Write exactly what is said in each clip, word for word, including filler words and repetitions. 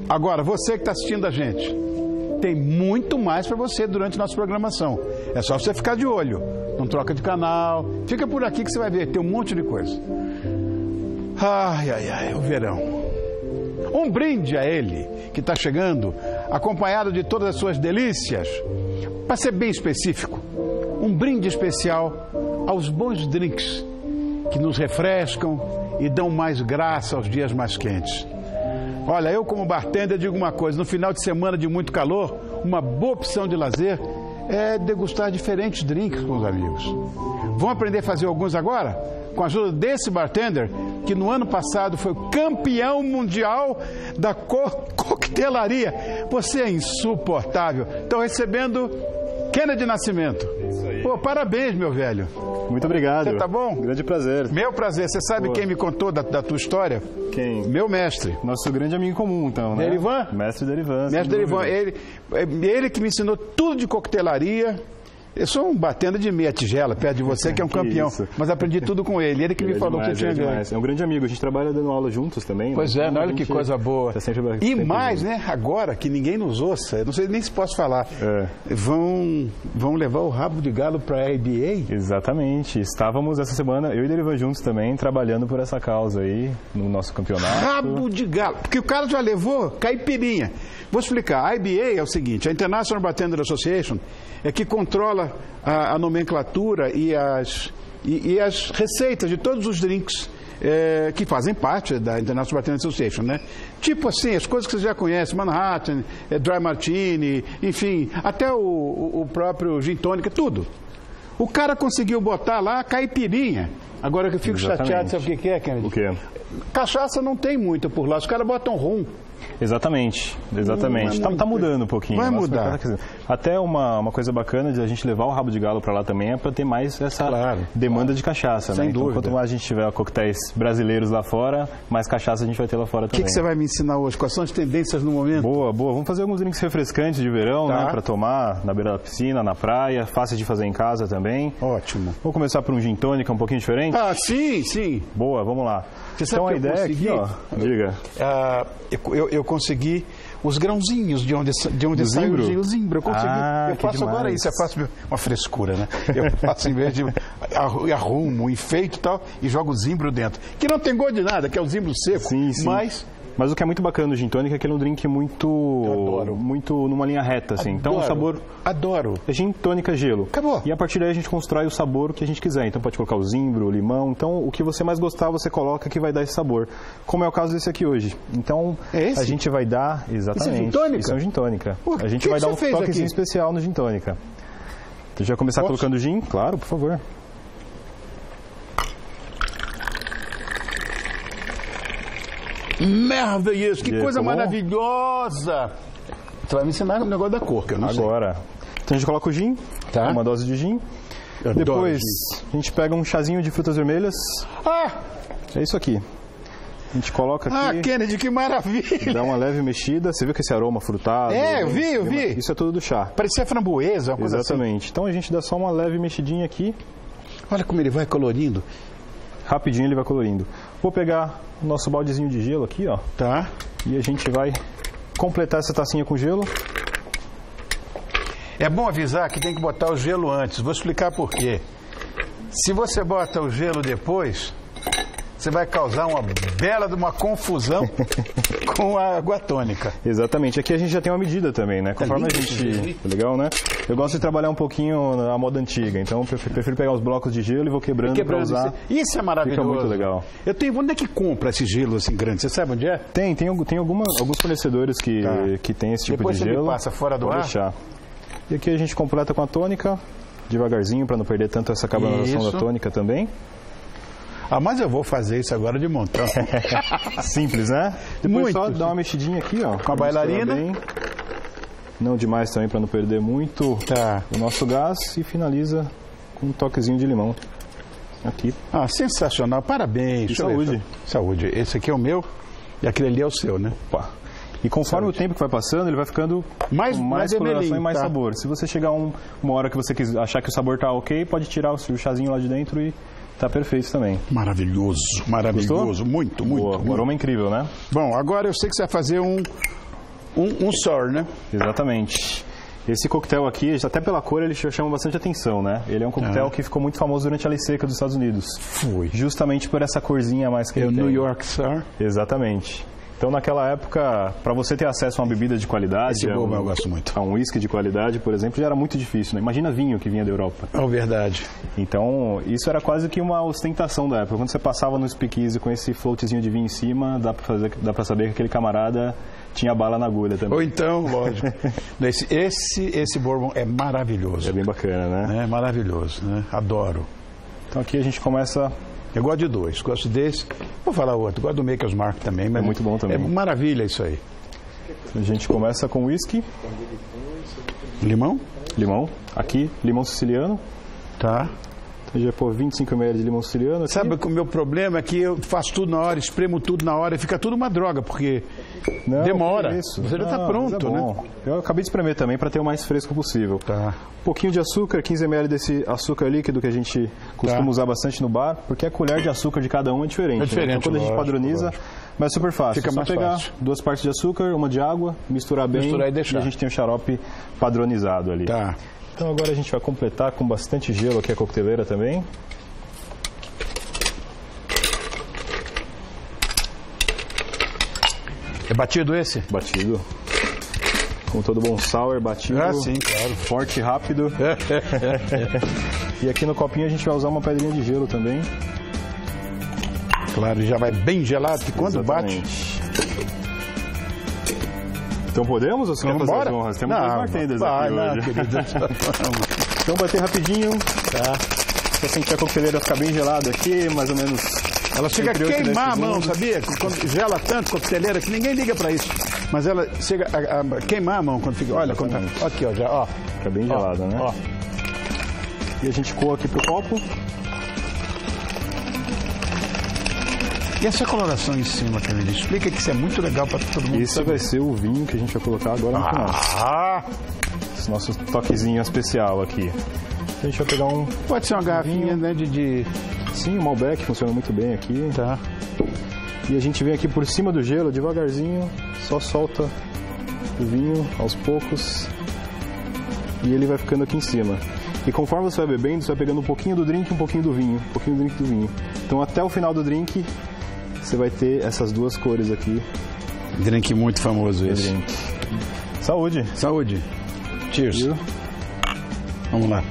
Agora, você que está assistindo a gente, tem muito mais para você durante nossa programação. É só você ficar de olho. Não troca de canal. Fica por aqui que você vai ver. Tem um monte de coisa. Ai, ai, ai, o verão. Um brinde a ele, que está chegando, acompanhado de todas as suas delícias. Para ser bem específico, um brinde especial aos bons drinks que nos refrescam e dão mais graça aos dias mais quentes. Olha, eu como bartender digo uma coisa, no final de semana de muito calor, uma boa opção de lazer é degustar diferentes drinks com os amigos. Vão aprender a fazer alguns agora? Com a ajuda desse bartender, que no ano passado foi campeão mundial da co coquetelaria. Você é insuportável. Estão recebendo Kennedy Nascimento. Isso aí. Pô, parabéns, meu velho. Muito obrigado. Você tá bom? Grande prazer. Meu prazer. Você sabe Pô. quem me contou da, da tua história? Quem? Meu mestre. Nosso grande amigo comum, então, né? Derivan? Mestre Derivan. Mestre Derivan. Ele, ele que me ensinou tudo de coquetelaria. Eu sou um batendo de meia tigela, perto de você, que é um que campeão. Isso. Mas aprendi tudo com ele. Ele que ele me é falou demais, que eu tinha é ganho. É um grande amigo. A gente trabalha dando aula juntos também. Pois né? é, Então, olha que coisa boa. Tá sempre, e sempre mais, junto. né? Agora que ninguém nos ouça, eu não sei nem se posso falar. É. Vão, vão levar o rabo de galo para a I B A? Exatamente. Estávamos essa semana, eu e Derivan juntos também, trabalhando por essa causa aí, no nosso campeonato. Rabo de galo. Porque o cara já levou caipirinha. Vou explicar. A I B A é o seguinte, a International Bartender Association é que controla a, a nomenclatura e as, e, e as receitas de todos os drinks é, que fazem parte da International Bartender Association, né? Tipo assim, as coisas que você já conhece, Manhattan, é, Dry Martini, enfim, até o, o, o próprio Gin Tônica, tudo. O cara conseguiu botar lá a caipirinha. Agora que eu fico Exatamente. chateado, sabe o que, que é, Kennedy? O quê? Cachaça não tem muita por lá, os caras botam rum. Exatamente, exatamente. Tá, tá mudando um pouquinho. Vai Nossa, mudar. Até uma, uma coisa bacana de a gente levar o rabo de galo para lá também é para ter mais essa Claro, demanda claro. de cachaça, Sem né? Então, dúvida. quanto mais a gente tiver coquetéis brasileiros lá fora, mais cachaça a gente vai ter lá fora O também. que, que você vai me ensinar hoje? Quais são as tendências no momento? Boa, boa. Vamos fazer alguns drinks refrescantes de verão, Tá. né? Para tomar na beira da piscina, na praia, fácil de fazer em casa também. Ótimo. Vamos começar por um gin tônica um pouquinho diferente? Ah, sim, sim. Boa, vamos lá. Você sabe Então a que eu ideia consegui? aqui, ó, diga. Ah, eu, eu, eu consegui os grãozinhos de onde, de onde Do sai zimbro? o gin- o zimbro. Eu consegui. Ah, eu que faço demais. agora isso, eu faço uma frescura, né? Eu faço em vez de arru- arrumo, enfeito e tal, e jogo o zimbro dentro. Que não tem gosto de nada, que é o zimbro seco. Sim, sim. Mas Mas o que é muito bacana do gin tônica é que ele é um drink muito, adoro. muito numa linha reta, assim. Então o adoro, sabor Adoro. é gin tônica gelo. Acabou. E a partir daí a gente constrói o sabor que a gente quiser. Então pode colocar o zimbro, o limão. Então o que você mais gostar você coloca que vai dar esse sabor. Como é o caso desse aqui hoje. Então É esse? a gente vai dar exatamente. Isso é gin tônica? Isso é um gin tônica. Pô, a gente que vai que dar você um fez toquezinho aqui? especial no gin tônica. Então já começar Posso? colocando gin, claro, por favor. Maravilhoso, que E aí, coisa ficou bom? maravilhosa. Você vai me ensinar o negócio da cor, que eu não sei. Agora. Então a gente coloca o gin, Tá. uma dose de gin. Eu adoro Depois gin. a gente pega um chazinho de frutas vermelhas. Ah, É isso aqui. A gente coloca ah, aqui, Kennedy, que maravilha. dá uma leve mexida. Você viu que esse aroma frutado? É, eu bem- vi, eu bem- vi. Isso é tudo do chá. Parecia framboesa, uma coisa Exatamente. Então a gente dá só uma leve mexidinha aqui. assim. Olha como ele vai colorindo. Rapidinho ele vai colorindo. Vou pegar o nosso baldezinho de gelo aqui, ó. Tá? E a gente vai completar essa tacinha com gelo. É bom avisar que tem que botar o gelo antes. Vou explicar por quê. Se você bota o gelo depois, você vai causar uma bela de uma confusão com a água tônica. Exatamente. Aqui a gente já tem uma medida também, né? Conforme a lindo esse gelo, gente... hein? Legal, né? Eu gosto de trabalhar um pouquinho na moda antiga. Então eu prefiro prefiro pegar os blocos de gelo e vou quebrando para Quebrando usar. isso. Isso é maravilhoso. Fica muito legal. Eu tenho, onde é que compra esse gelo assim grande? Você sabe onde é? Tem, tem, algum- tem alguma, alguns fornecedores que, Tá. que tem esse tipo Depois de você me gelo. passa fora do Pode ar? deixar. E aqui a gente completa com a tônica, devagarzinho, para não perder tanto essa carbonatação Isso. da tônica também. Ah, mas eu vou fazer isso agora de montão. Simples, né? Depois Muito só simples. dá uma mexidinha aqui, ó. Com a pra misturar bailarina. bem. Não demais também, para não perder muito Tá. o nosso gás. E finaliza com um toquezinho de limão. Aqui. Ah, sensacional. Parabéns. E Deixa eu ver. saúde. Saúde. Esse aqui é o meu e aquele ali é o seu, né? Opa. E conforme Saúde. o tempo que vai passando, ele vai ficando Mais- com mais mais coloração vermelhinho, e mais tá. sabor. Se você chegar um, uma hora que você quiser, achar que o sabor tá ok, pode tirar o, o chazinho lá de dentro e tá perfeito também. Maravilhoso, maravilhoso. Gostou? Muito, muito, Boa, o muito. aroma é incrível, né? Bom, agora eu sei que você vai fazer um, Um, um sour, né? Exatamente. Esse coquetel aqui, até pela cor, ele chama bastante atenção, né? Ele é um coquetel ah. que ficou muito famoso durante a Lei Seca dos Estados Unidos. Foi. Justamente por essa corzinha a mais que é ele o tem. New York Sour. Exatamente. Então, naquela época, para você ter acesso a uma bebida de qualidade, Esse a bom, um, eu gosto muito. a um whisky de qualidade, por exemplo, já era muito difícil, né? Imagina vinho que vinha da Europa. É verdade. Então, isso era quase que uma ostentação da época. Quando você passava no speakeasy com esse floatzinho de vinho em cima, dá para fazer, dá para saber que aquele camarada tinha bala na agulha também. Ou então, lógico. esse, esse, esse bourbon é maravilhoso. É bem bacana, né? É maravilhoso, né? Adoro. Então, aqui a gente começa... Eu gosto de dois, gosto desse. Vou falar outro, gosto do Maker's Mark também. Mas é muito bom também. É maravilha isso aí. A gente começa com whisky. Limão? Limão. Aqui, limão siciliano. Tá. Então, já pôr vinte e cinco mililitros de limão siciliano. Aqui. Sabe que o meu problema é que eu faço tudo na hora, espremo tudo na hora e fica tudo uma droga, porque não, demora. Isso. Você já está pronto, é né? Eu acabei de espremer também para ter o mais fresco possível. Tá. Um pouquinho de açúcar, quinze mililitros desse açúcar líquido que a gente costuma tá. usar bastante no bar, porque a colher de açúcar de cada um é diferente. É diferente. Né? Então, quando lógico, a gente padroniza, lógico. mas é super fácil. Fica é só mais pegar fácil. duas partes de açúcar, uma de água, misturar bem misturar e, deixar. e a gente tem o xarope padronizado ali. Tá. Então agora a gente vai completar com bastante gelo aqui a coqueteleira também. É batido esse? Batido. Como todo bom sour, batido. Ah, sim, claro. Forte e rápido. E aqui no copinho a gente vai usar uma pedrinha de gelo também. Claro, já vai bem gelado, que quando Exatamente. bate... Então podemos ou você Vamos quer fazer embora? as honras? Temos não, dois bartenders vai, aqui não, hoje. Então bater rapidinho. Tá. Se você sentir a coqueteleira ficar bem gelada aqui, mais ou menos... Ela chega a queimar a mão, sabia? Quando gela tanto a coqueteleira que ninguém liga pra isso. Mas ela chega a, a queimar a mão quando fica... Olha, quando tá, aqui, ó, já, ó. Fica bem gelada, né? Ó. E a gente coa aqui pro copo. E essa coloração em cima, Camila, explica que isso é muito legal para todo mundo. Esse saber. Vai ser o vinho que a gente vai colocar agora no final. Ah! Esse nosso toquezinho especial aqui. A gente vai pegar um... Pode ser uma garrafinha, né, de... de... Sim, o Malbec funciona muito bem aqui. Tá. E a gente vem aqui por cima do gelo, devagarzinho, só solta o vinho aos poucos. E ele vai ficando aqui em cima. E conforme você vai bebendo, você vai pegando um pouquinho do drink e um pouquinho do vinho. Um pouquinho do drink e do vinho. Então até o final do drink, você vai ter essas duas cores aqui. Drink muito famoso esse. Drink. Saúde. Saúde. Cheers. Viu? Vamos lá.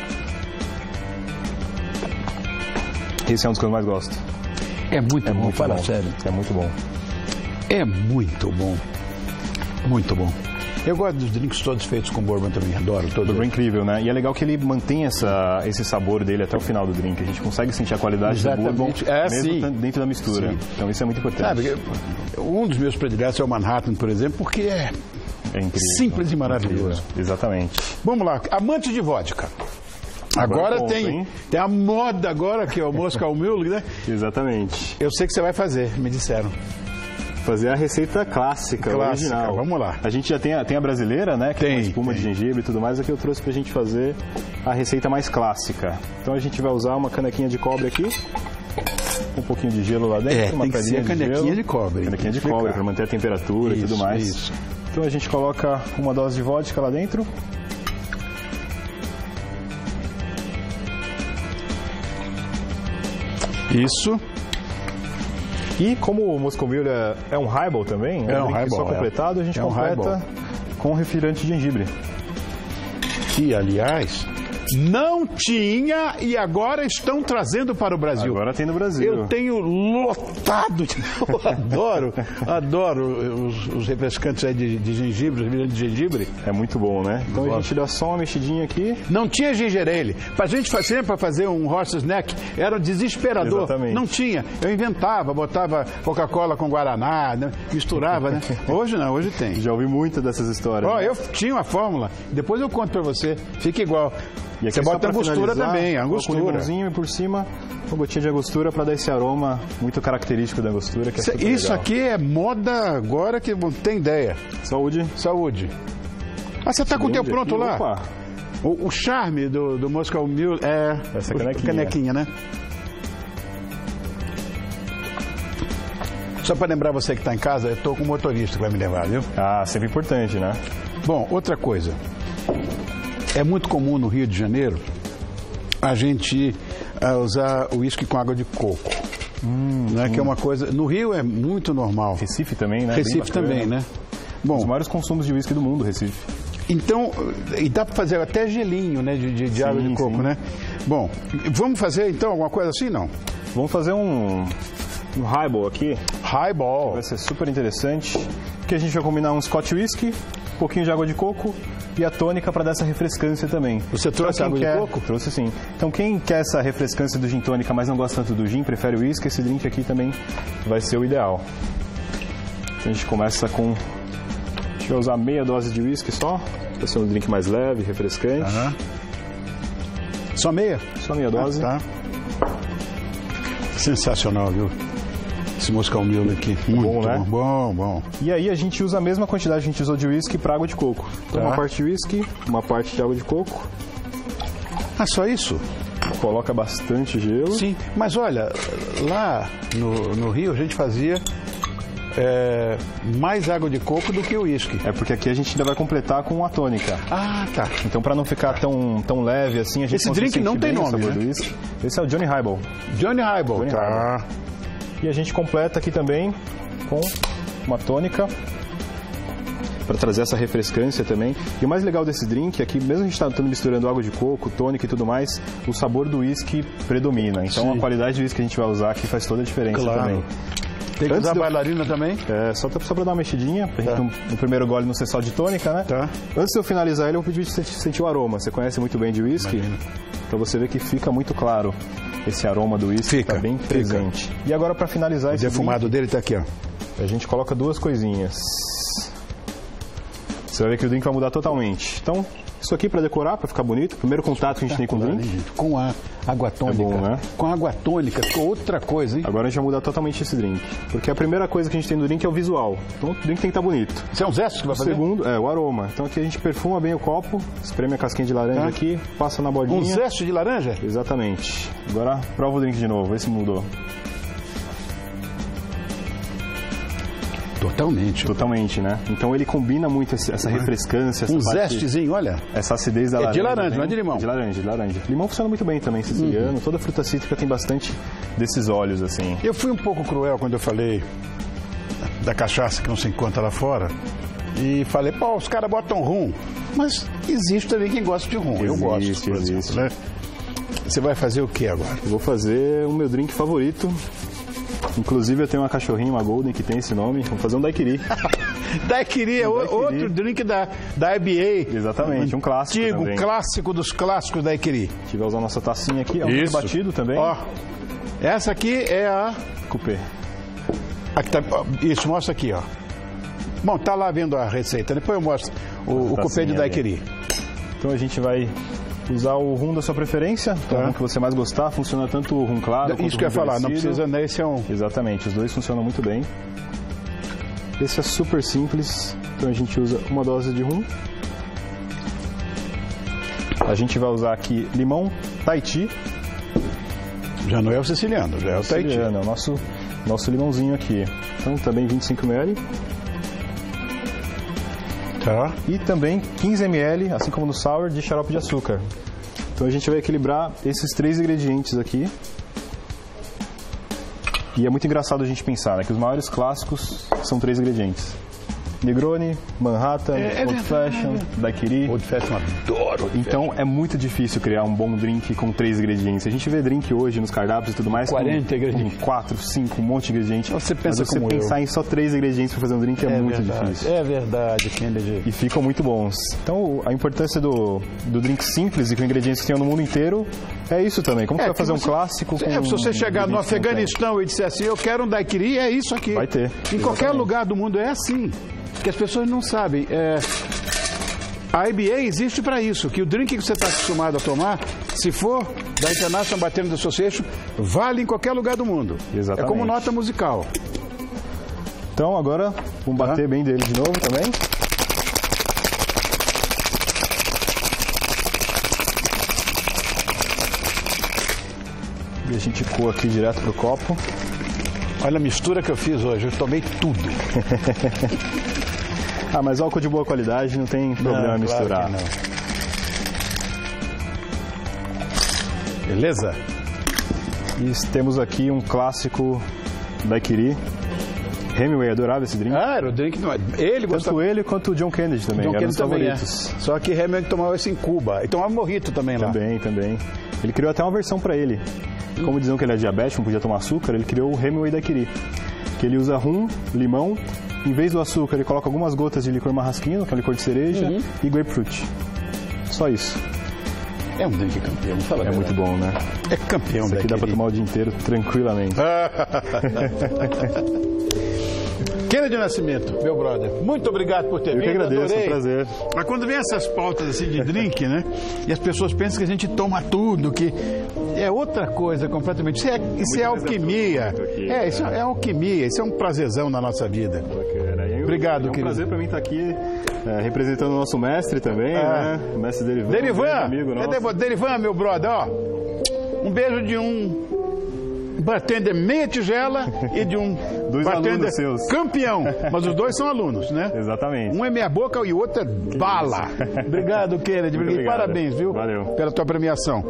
Esse é um dos que eu mais gosto. É muito é bom, muito fala bom. sério. É muito bom. É muito bom. Muito bom. Eu gosto dos drinks todos feitos com bourbon também, adoro todos. Bourbon incrível, né? E é legal que ele mantém essa, esse sabor dele até o final do drink. A gente consegue sentir a qualidade Exatamente. do bourbon é, mesmo sim. dentro da mistura. Sim. Então isso é muito importante. Sabe, um dos meus prediletos é o Manhattan, por exemplo, porque é, é incrível, simples e maravilhoso. Incrível. Exatamente. Vamos lá, amante de vodka. Agora, agora tem, tem a moda agora, que é o Moscow Mule, né? Exatamente. Eu sei que você vai fazer, me disseram. Fazer a receita clássica, clássica original. Vamos lá. A gente já tem a, tem a brasileira, né? Que tem, é uma espuma tem. de gengibre e tudo mais. Aqui eu trouxe pra gente fazer a receita mais clássica. Então a gente vai usar uma canequinha de cobre aqui. Um pouquinho de gelo lá dentro. É, uma tem que ser de canequinha gelo, de cobre. Canequinha de cobre para manter a temperatura isso, e tudo mais. Isso. Então a gente coloca uma dose de vodka lá dentro. Isso. E como o Moscow Mule é, é um highball também, é um um highball, só completado, é. a gente é um completa highball. com refrigerante de gengibre. Que, aliás, não tinha e agora estão trazendo para o Brasil. Agora tem no Brasil. Eu tenho lotado, de... eu adoro, adoro os, os refrescantes aí de, de gengibre, refrigerante de gengibre. É muito bom, né? Então Gosto. A gente dá só uma mexidinha aqui. Não tinha ginger ale. Pra gente fazer, para fazer um horse's neck, era desesperador. Exatamente. Não tinha. Eu inventava, botava Coca-Cola com Guaraná, né? Misturava, né? Hoje não, hoje tem. Já ouvi muitas dessas histórias. Ó, né? eu tinha uma fórmula, depois eu conto pra você. Fica igual. E aqui você bota angostura também, angostura. Um limãozinho e por cima, uma gotinha de angostura para dar esse aroma muito característico da angostura. Que é super Isso legal. aqui é moda agora que não tem ideia. Saúde. Saúde. Ah, você tá com o teu pronto aqui, lá? Opa. O, o charme do, do Moscow Mule é essa o, canequinha. canequinha, né? Só para lembrar você que está em casa, eu estou com o motorista que vai me levar, viu? Ah, sempre importante, né? Bom, outra coisa. É muito comum no Rio de Janeiro a gente uh, usar o uísque com água de coco. Hum, né? Hum. Que é uma coisa... No Rio é muito normal. Recife também, né? Recife também, né? Bom, os maiores consumos de uísque do mundo, Recife. Então, e dá para fazer até gelinho, né, de, de, de sim, água de coco, sim. né? Bom, vamos fazer então alguma coisa assim, não? Vamos fazer um, um highball aqui. Highball. Vai ser super interessante. Que a gente vai combinar um Scotch whisky, um pouquinho de água de coco e a tônica para dar essa refrescância também. Você trouxe água quer... de coco? Trouxe sim. Então quem quer essa refrescância do gin tônica, mas não gosta tanto do gin, prefere o whisky, esse drink aqui também vai ser o ideal. Então a gente começa com... A gente vai usar meia dose de whisky só, para ser um drink mais leve, refrescante. Uhum. Só meia? Só meia dose. Ah, tá. Sensacional, viu? Esse Moscow Mule aqui. Muito bom, né? Bom, bom. E aí a gente usa a mesma quantidade que a gente usou de whisky para água de coco. Então tá. Uma parte de whisky, uma parte de água de coco. Ah, só isso? Coloca bastante gelo. Sim, mas olha, lá no, no Rio a gente fazia é, mais água de coco do que o uísque. É porque aqui a gente ainda vai completar com a tônica. Ah, tá. Então para não ficar tão, tão leve assim, a gente Esse drink não tem nome, né? Do whisky. Esse é o Johnny Highball. Johnny Highball, Johnny tá. Highball. E a gente completa aqui também com uma tônica para trazer essa refrescância também. E o mais legal desse drink é que mesmo a gente estando misturando água de coco, tônica e tudo mais, o sabor do whisky predomina. Então Sim. a qualidade de whisky que a gente vai usar aqui faz toda a diferença claro. também. Tem que Antes usar de... bailarina também? É, só, só para dar uma mexidinha, pra tá. gente no, no primeiro gole não ser só de tônica, né? Tá. Antes de eu finalizar ele, eu vou pedir pra você sentir o aroma. Você conhece muito bem de whisky? Para você ver que fica muito claro esse aroma do whisky, tá bem presente. Fica. E agora para finalizar o esse defumado drink, dele tá aqui, ó. A gente coloca duas coisinhas. Você vai ver que o drink vai mudar totalmente. Então, isso aqui para decorar, para ficar bonito. Primeiro contato que a gente tem com o drink. Com a água tônica. É bom, né? Com a água tônica, ficou outra coisa, hein? Agora a gente vai mudar totalmente esse drink. Porque a primeira coisa que a gente tem no drink é o visual. Então o drink tem que estar bonito. Isso é um zeste que vai fazer? O segundo é o aroma. Então aqui a gente perfuma bem o copo, espreme a casquinha de laranja tá. aqui, passa na bodinha. Um zeste de laranja? Exatamente. Agora prova o drink de novo, vê se mudou. Totalmente. Totalmente, né? Então ele combina muito essa refrescância. Essa um parte, zestezinho, olha. Essa acidez da é laranja. De laranja, também. não é de limão? De laranja, de laranja. Limão funciona muito bem também, siciliano. Uhum. Toda fruta cítrica tem bastante desses óleos, assim. Eu fui um pouco cruel quando eu falei da cachaça que não se encontra lá fora. E falei, pô, os caras botam rum. Mas existe também quem gosta de rum. Existe, eu gosto, por existe. exemplo, né? Você vai fazer o que agora? Eu vou fazer o meu drink favorito. Inclusive eu tenho uma cachorrinha, uma Golden, que tem esse nome. Vamos fazer um daiquiri. Daiquiri é um daiquiri. Outro drink da, da I B A. Exatamente, um clássico Antigo, também. clássico dos clássicos da daiquiri. A gente vai usar a nossa tacinha aqui. É um drink batido também. Ó, essa aqui é a... Coupé. Aqui tá, isso, mostra aqui, ó. Bom, tá lá vendo a receita. Depois eu mostro o, o coupé de daiquiri. Então a gente vai... usar o rum da sua preferência, tá. O rum que você mais gostar, funciona tanto o rum claro quanto o rum Isso que eu ia falar, não precisa, né? Esse é um... Exatamente, os dois funcionam muito bem. Esse é super simples, então a gente usa uma dose de rum. A gente vai usar aqui limão Tahiti. Já não é o siciliano, já é o Tahiti. É o nosso, nosso limãozinho aqui. Então também vinte e cinco mililitros. Tá. E também quinze mililitros, assim como no sour, de xarope de açúcar. Então a gente vai equilibrar esses três ingredientes aqui. E é muito engraçado a gente pensar, né, que os maiores clássicos são três ingredientes. Negroni, Manhattan, é, é Old Fashion, é Daiquiri. Old Fashion, adoro Old Então fashion. É muito difícil criar um bom drink com três ingredientes. A gente vê drink hoje nos cardápios e tudo mais quarenta com, ingredientes. Com quatro, cinco, um monte de ingredientes. Você pensa Mas você como pensar eu. em só três ingredientes para fazer um drink é, é muito verdade. difícil. É verdade, Kennedy. E ficam muito bons. Então a importância do, do drink simples e com ingredientes que tem no mundo inteiro é isso também. Como é, você vai fazer você, um clássico é, com... Se você chegar no Afeganistão e disser assim, eu quero um daiquiri, é isso aqui. Vai ter. Em exatamente. Qualquer lugar do mundo é assim. Que as pessoas não sabem. É, a I B A existe para isso, que o drink que você está acostumado a tomar, se for da International Bartenders Association, vale em qualquer lugar do mundo. Exatamente. É como nota musical. Então agora, vamos bater ah. bem dele de novo também. E a gente coa aqui direto pro copo. Olha a mistura que eu fiz hoje, eu tomei tudo. Ah, mas álcool de boa qualidade não tem problema Não, misturar. claro que não. Beleza? E temos aqui um clássico daiquiri. Hemingway adorava esse drink. Ah, era o drink não é. Ele gostava. Tanto ele quanto o John Kennedy também. John eram Kennedy os também favoritos. é. Só que Hemingway tomava isso em Cuba. E tomava morrito também lá. Também, também. Ele criou até uma versão para ele. Como diziam que ele é diabético, não podia tomar açúcar, ele criou o Hemingway daiquiri. Que ele usa rum, limão, em vez do açúcar ele coloca algumas gotas de licor marrasquinho, que é licor de cereja, uhum. e grapefruit. Só isso. É um drink campeão, não fala É muito bom, né? É campeão. Isso aqui dá para tomar o dia inteiro tranquilamente. Kennedy Nascimento, meu brother, muito obrigado por ter Eu vindo. Eu que agradeço, adorei. é um prazer. Mas quando vem essas pautas assim de drink, né? E as pessoas pensam que a gente toma tudo, que é outra coisa completamente. Isso é, isso é alquimia. Aqui, é, isso é. é alquimia, isso é um prazerzão na nossa vida. Bacana. Obrigado, é um querido. prazer para mim estar aqui é, representando o nosso mestre também, ah. né? O mestre Derivan. Derivan, um amigo nosso. é Derivan, meu brother, ó. Um beijo de um bartender meia tigela e de um dois bartender seus. campeão. Mas os dois são alunos, né? Exatamente. Um é meia boca e o outro é que bala. Isso. Obrigado, Kennedy. Muito Parabéns, viu? Valeu. Pela tua premiação.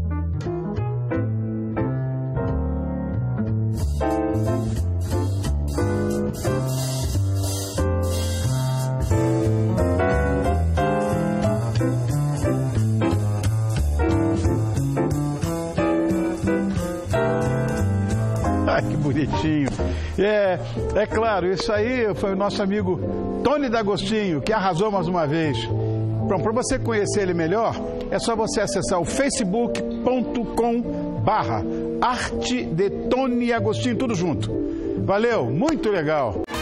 Que bonitinho. É, é claro, isso aí foi o nosso amigo Tony D'Agostinho, que arrasou mais uma vez. Pronto, para você conhecer ele melhor, é só você acessar o facebook ponto com barra arte de Tony Agostinho, tudo junto. Valeu, muito legal.